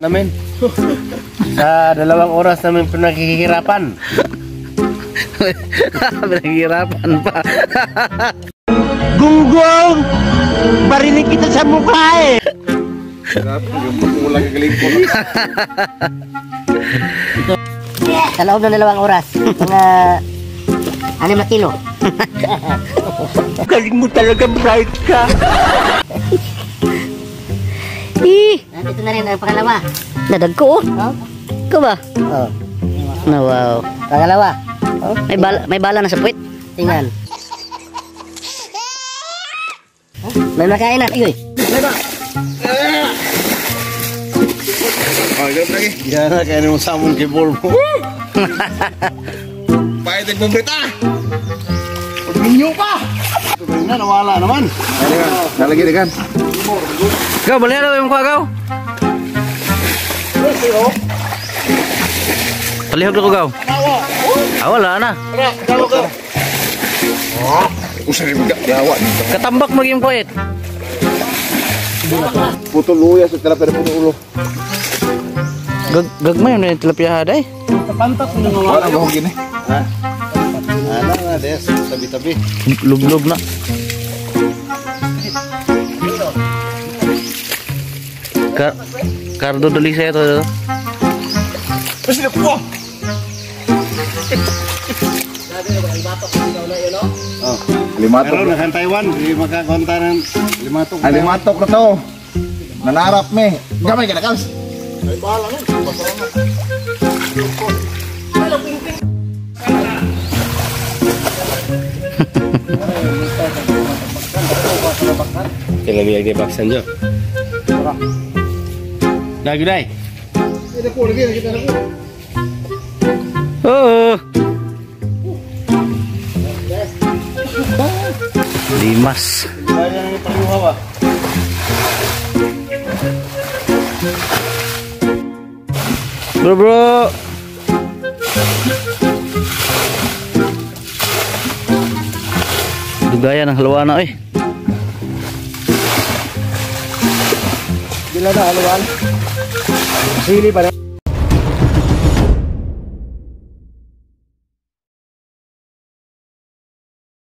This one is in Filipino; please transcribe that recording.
namin. Sa 2 oras namin pinaghihirapan. Pinaghihirapan pa. Gunggong! Barinig kita sa mukha eh! Sa loob ng 2 oras, mga 6 na kilo. Galing mo talaga, bright ka! Ito na rin ang pangalawa. Nadagko oh. Oh? Ikaw ba? Oh. No, wow. Pangalawa. Oh? May bala na sa puwit. Tingnan. Oh? May makain na. Ayoy. Oh, ganun lagi. Yan na, kaya mo samon kay Volvo. Pahit ang bumbrita! Pag-minyo pa! Ito na, nawala naman. Nalagi na kan. Gaw, balik na yung kuha, gaw. Palihog na ko, gaw. Wala na. Usay mo gawa nito. Katambak mo yung puwit. Puto luya sa tela pero puto ulo. Gagmay yun na yung tilapia haday. Pantat mo nung wala ba gini? Ha? Ano nga des, tabi-tabi. Lub-lub na. Cardo dali saya to. Basta na po. Oh, limatok. Pero nakan Taiwan, di makakonta ng limatok. Ay, limatok na to. Nanarap me. Gamay ka na kals. Ay, bahala na. Kailan lagi baksan nyo? Lagi day. Oh. 5. Bro. Dugaya ng haluan na eh. Bila na haluan. Sili pa na.